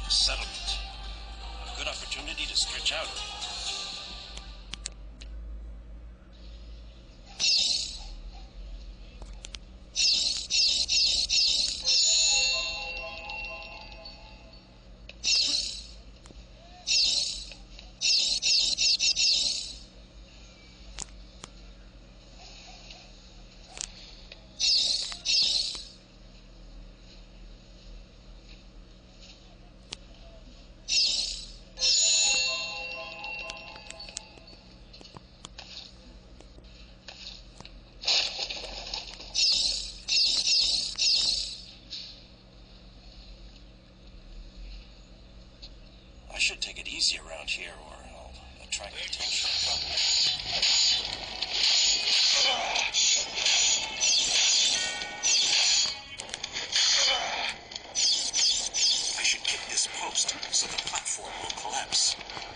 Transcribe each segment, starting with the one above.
A settlement. A good opportunity to stretch out. I should take it easy around here, or I'll attract attention. I should get this post so the platform will collapse.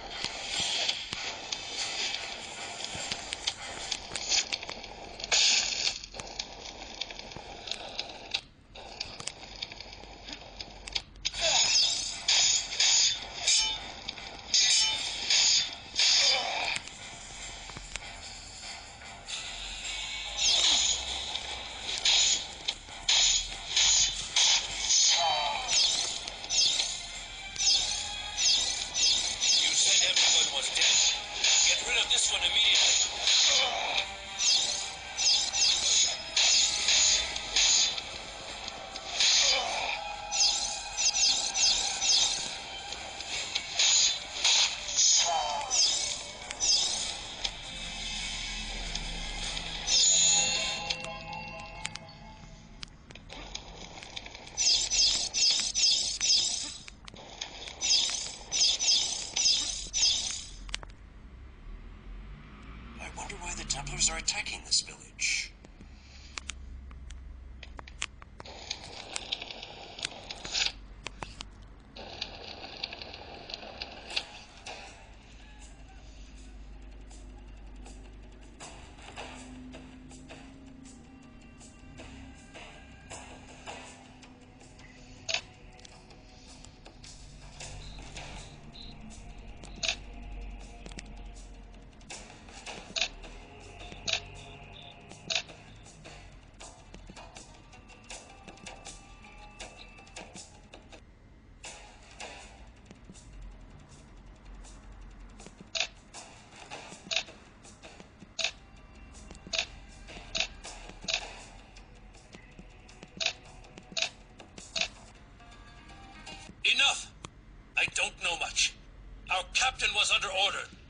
This one immediately. I wonder why the Templars are attacking this village. Enough! I don't know much. Our captain was under order.